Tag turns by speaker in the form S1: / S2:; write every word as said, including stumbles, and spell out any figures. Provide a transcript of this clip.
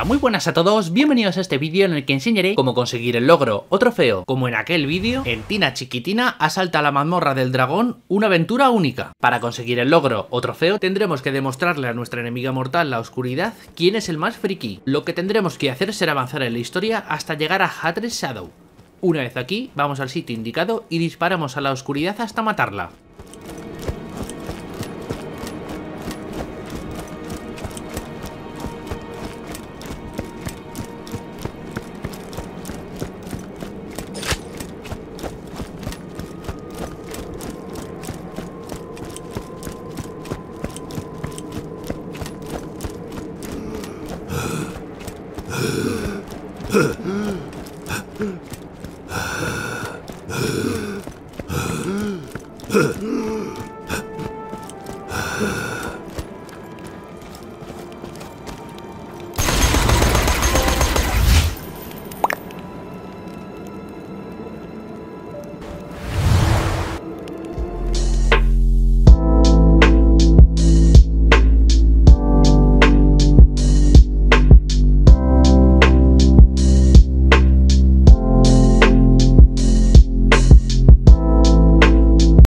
S1: Hola, muy buenas a todos, bienvenidos a este vídeo en el que enseñaré cómo conseguir el logro o trofeo. Como en aquel vídeo, en Tina Chiquitina asalta la mazmorra del dragón, una aventura única. Para conseguir el logro o trofeo tendremos que demostrarle a nuestra enemiga mortal, la oscuridad, quién es el más friki. Lo que tendremos que hacer será avanzar en la historia hasta llegar a Hatred Shadow. Una vez aquí, vamos al sitio indicado y disparamos a la oscuridad hasta matarla.